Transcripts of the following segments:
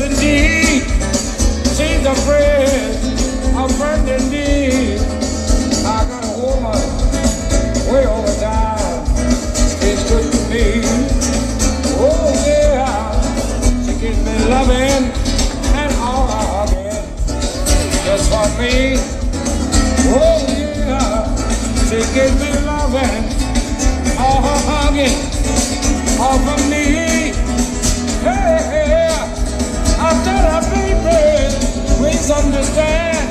indeed. She's a friend indeed. I got a woman way over time. It's good to me. Oh yeah, she gives me loving and all hugging just for me. Oh yeah, she gives me loving, all her hugging, all for me. Hey, hey, I tell her, baby, please understand.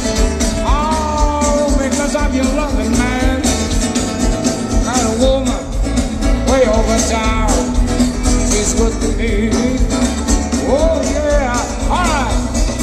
Oh, because I'm your loving man. Got a woman way over town. She's good to me. Oh yeah, all right.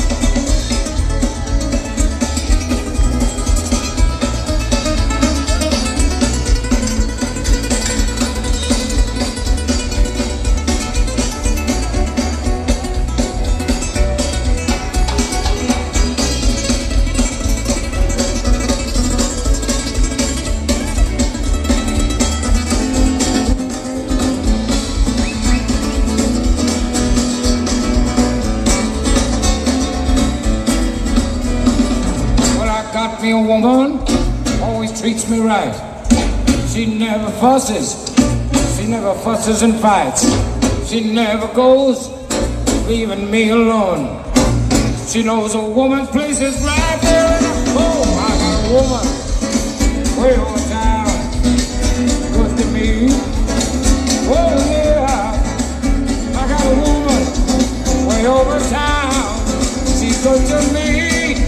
Got me a woman, always treats me right. She never fusses and fights. She never goes, leaving me alone. She knows a woman's place is right there in her home. I got a woman way over town, good to me. Oh yeah, I got a woman way over town. She's good to me.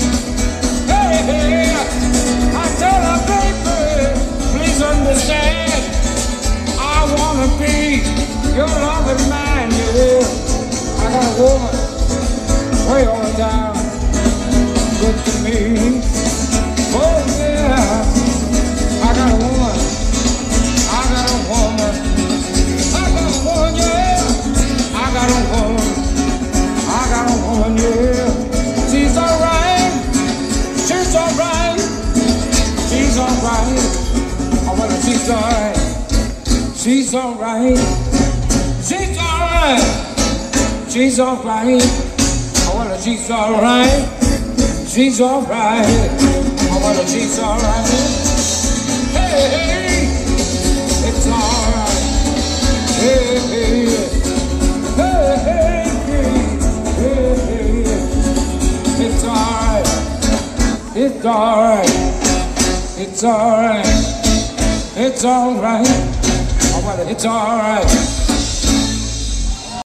I tell her, baby, please understand. I wanna be your loving man, yeah. I got a woman way on down, good to me. Oh yeah, I got a woman, I got a woman, I got a woman, yeah. I got a woman, I got a woman, yeah. She's alright. She's alright, she's alright, oh well she's alright, she's alright, she's alright, she's alright, oh well she's alright, she's alright, oh well she's alright, hey, hey, it's alright, hey, hey, hey, hey, hey, hey, it's alright. It's alright, it's alright, it's alright, oh well it's alright.